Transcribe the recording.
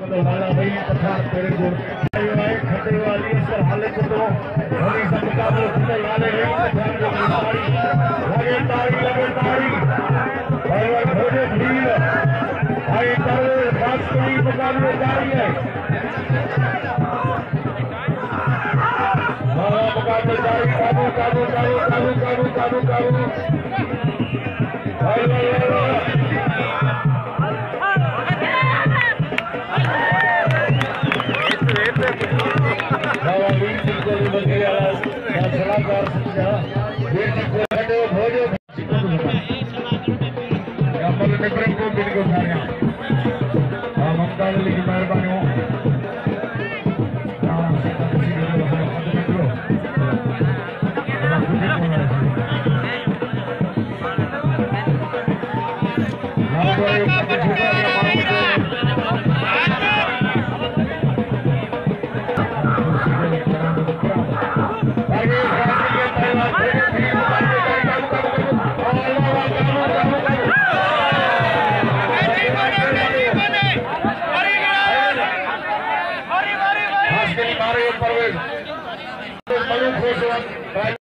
वाला भाई पठान तेरे गुण खतरे वाली सर हाले को तो होली सब मुकाबले खुले लाने गई पठान को तारी लगे तारी और भोजे भीड़ आई कर राष्ट्रीय मुकाबले जारी है मुकाबले जारी काबू काबू काबू काबू काबू काबू काबू ममता की मेहरबानी परवेज